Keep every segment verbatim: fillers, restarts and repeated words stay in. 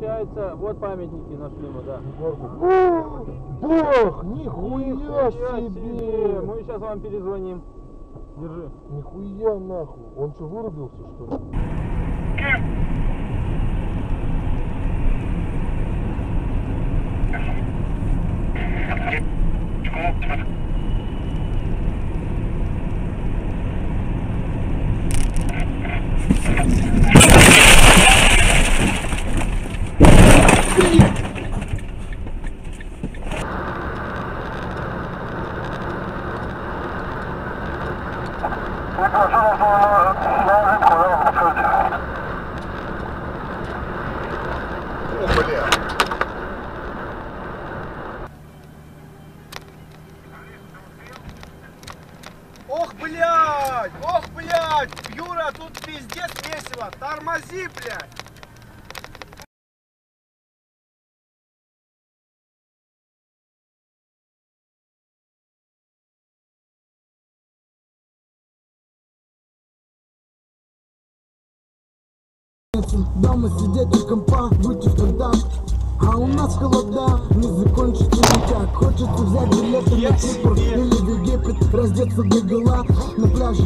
получается, вот памятники нашли мы, да. Бог, нихуя себе! себе! Мы сейчас вам перезвоним. Держи. Нихуя нахуй. Он что, вырубился, что ли? Ох, блядь! Ох, блядь! Юра, тут пиздец весело! Тормози, блядь! Дома сидеть у компа, выйти в контакт. А у нас холода, не закончится никак. Хочется взять билеты на Кипр или в Египет, раздеться догола на пляже.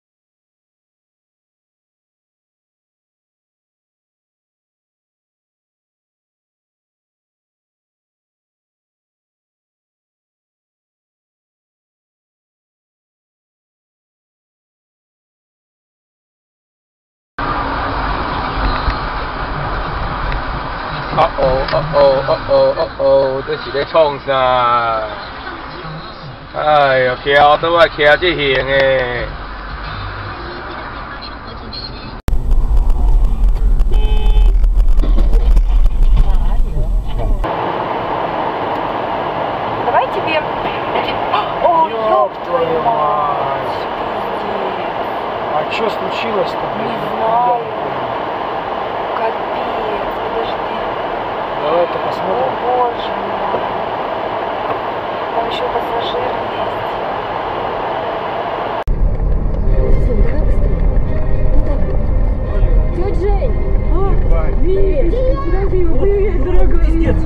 哦哦哦哦哦哦哦哦，这是在创啥？哎呀，徛倒啊徛这型的。 Давай тебе... О, ёб твою мать! А что случилось-то, блин? Не знаю. Капец, подожди. Давай-ка О посмотрим. боже мой. Там еще пассажир есть. Всем, давай быстрее. Ну давай. Тетя Жень! А, привет! Привет, дорогой! Пиздец!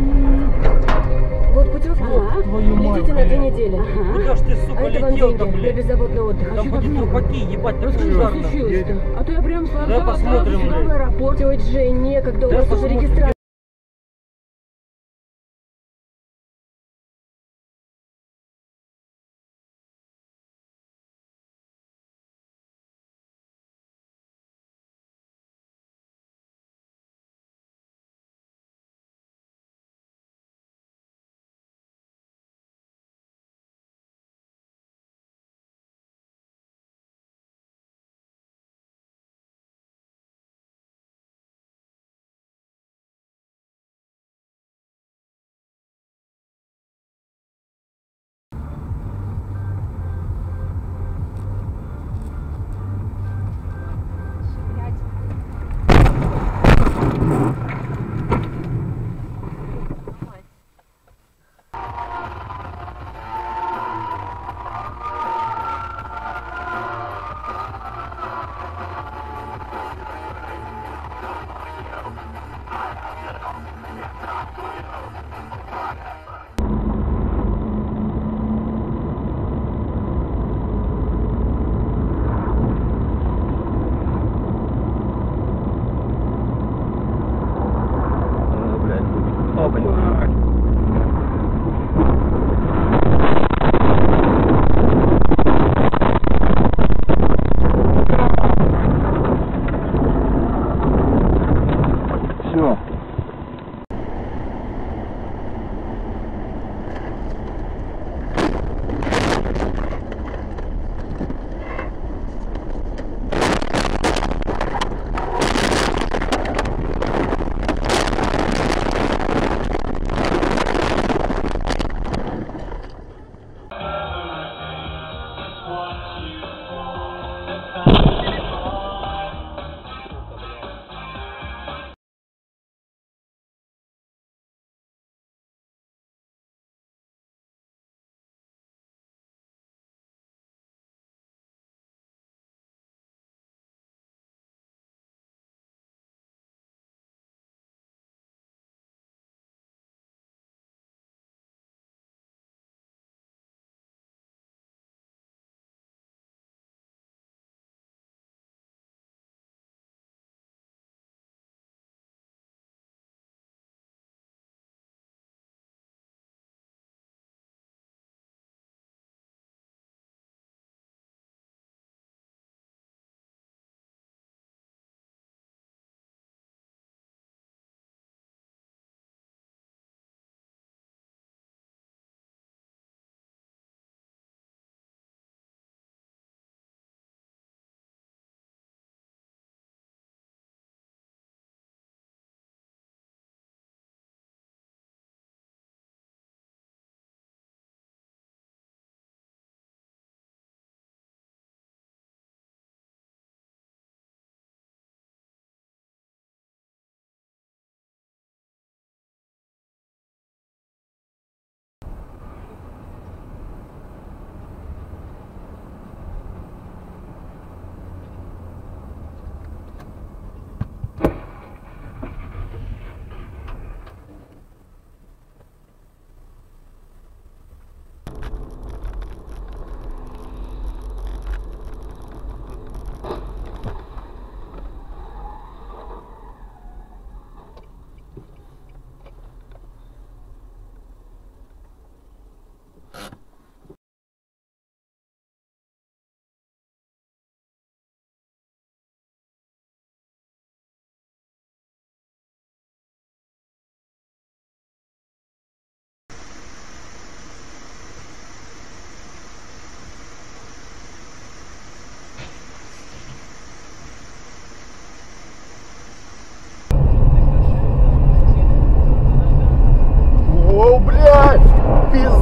Вот путевка. Ага. Твою мать, Летите на две блядь. недели. Ага. Куда ж ты, сука, А это вам летел-то, деньги для блядь? беззаботного отдыха. Там А хоть что так много? трупаки, ебать, так Расскажи, что пожарно. случилось-то? А то я прям с вокзала Да посмотрим, сразу в блядь. аэропорт. Тетя Жень, некогда, у Да вас уже посмотрим. регистрация.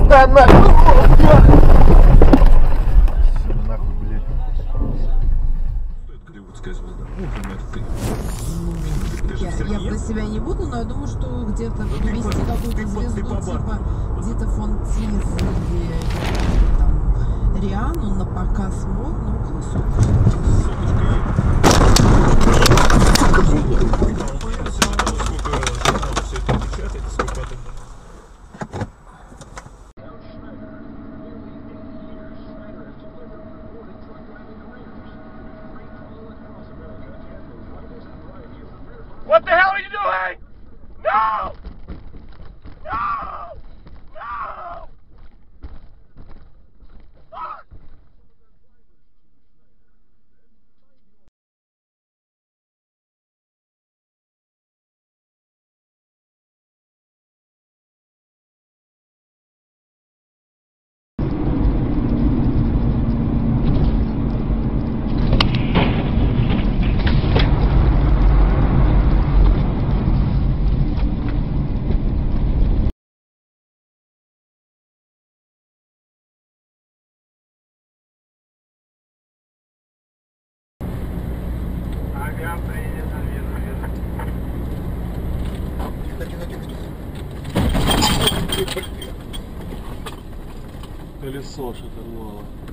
Да нахуй! Нахуй, блядь. Голливудская звезда. Например, ты. Я, я про себя не буду, но я думаю, что где-то привести какую-то звезду типа где-то Фонтизы или там Риану на показ мод, ну около сотни. What the hell are you doing? No! No! No! Fuck! Ага, приедет, наверное. Колесо что-то рвало.